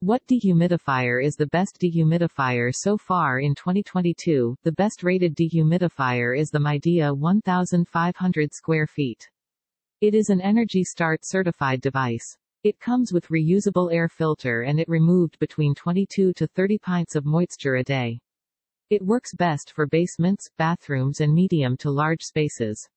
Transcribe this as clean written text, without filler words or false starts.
What dehumidifier is the best dehumidifier so far in 2022? The best rated dehumidifier is the Midea 1500 square feet. It is an Energy Start certified device. It comes with reusable air filter and it removed between 22 to 30 pints of moisture a day. It works best for basements, bathrooms and medium to large spaces.